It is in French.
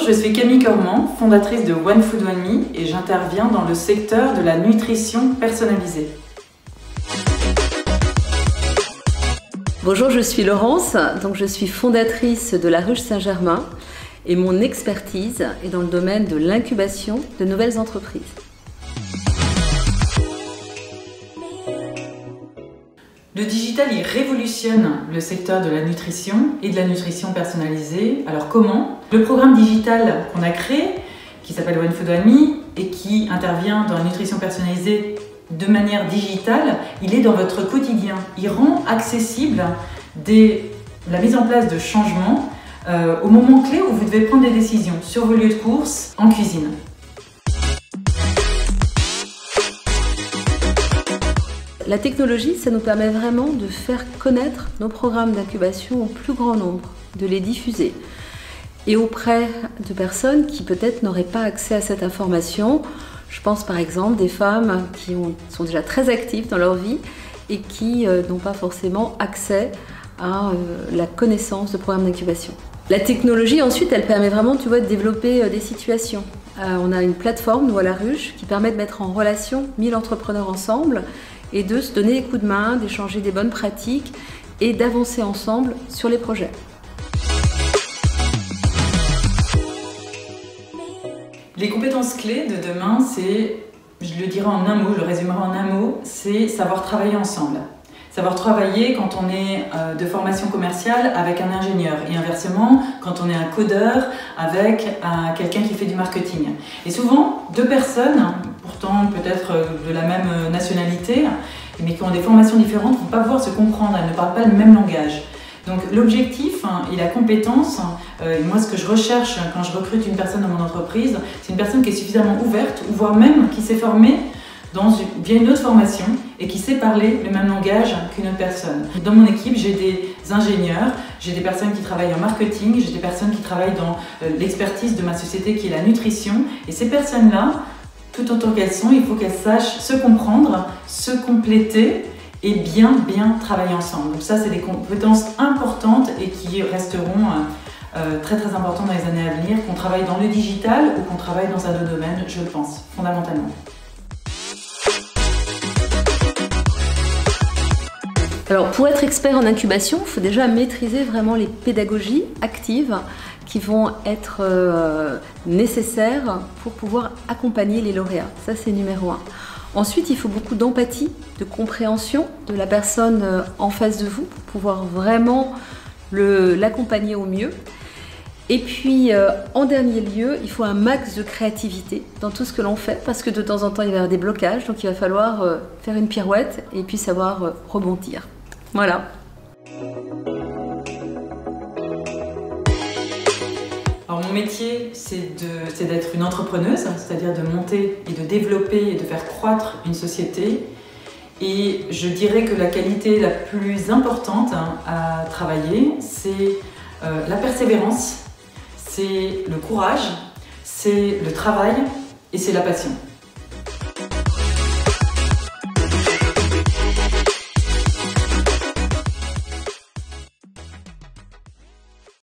je suis Camille Cormand, fondatrice de One Food One Me et j'interviens dans le secteur de la nutrition personnalisée. Bonjour, je suis Laurence, donc je suis fondatrice de La Ruche Saint-Germain et mon expertise est dans le domaine de l'incubation de nouvelles entreprises. Le digital, il révolutionne le secteur de la nutrition et de la nutrition personnalisée. Alors comment? Le programme digital qu'on a créé, qui s'appelle One Food One Me et qui intervient dans la nutrition personnalisée de manière digitale, il est dans votre quotidien. Il rend accessible la mise en place de changements au moment clé où vous devez prendre des décisions sur vos lieux de course, en cuisine. La technologie, ça nous permet vraiment de faire connaître nos programmes d'incubation au plus grand nombre, de les diffuser. Et auprès de personnes qui peut-être n'auraient pas accès à cette information. Je pense par exemple des femmes qui sont déjà très actives dans leur vie et qui n'ont pas forcément accès à la connaissance de programmes d'incubation. La technologie ensuite, elle permet vraiment, tu vois, de développer des situations. On a une plateforme, nous à La Ruche, qui permet de mettre en relation 1000 entrepreneurs ensemble et de se donner des coups de main, d'échanger des bonnes pratiques et d'avancer ensemble sur les projets. Les compétences clés de demain, c'est, je le dirais en un mot, je le résumerai en un mot, c'est savoir travailler ensemble. Savoir travailler quand on est de formation commerciale avec un ingénieur et inversement quand on est un codeur avec quelqu'un qui fait du marketing. Et souvent, deux personnes, pourtant peut-être de la même nationalité, mais qui ont des formations différentes, ne vont pas pouvoir se comprendre, elles ne parlent pas le même langage. Donc l'objectif et la compétence, et moi ce que je recherche quand je recrute une personne dans mon entreprise, c'est une personne qui est suffisamment ouverte, ou voire même qui s'est formée via une autre formation et qui sait parler le même langage qu'une autre personne. Dans mon équipe, j'ai des ingénieurs, j'ai des personnes qui travaillent en marketing, j'ai des personnes qui travaillent dans l'expertise de ma société qui est la nutrition. Et ces personnes-là, tout autant qu'elles sont, il faut qu'elles sachent se comprendre, se compléter et bien travailler ensemble. Donc ça, c'est des compétences importantes et qui resteront très importantes dans les années à venir, qu'on travaille dans le digital ou qu'on travaille dans un autre domaine, je le pense, fondamentalement. Alors pour être expert en incubation, il faut déjà maîtriser vraiment les pédagogies actives qui vont être nécessaires pour pouvoir accompagner les lauréats. Ça, c'est numéro 1. Ensuite, il faut beaucoup d'empathie, de compréhension de la personne en face de vous pour pouvoir vraiment l'accompagner au mieux. Et puis, en dernier lieu, il faut un max de créativité dans tout ce que l'on fait parce que de temps en temps, il va y avoir des blocages, donc il va falloir faire une pirouette et puis savoir rebondir. Voilà. Alors mon métier, c'est d'être une entrepreneuse, c'est-à-dire de monter et de développer et de faire croître une société. Et je dirais que la qualité la plus importante à travailler, c'est la persévérance, c'est le courage, c'est le travail et c'est la passion.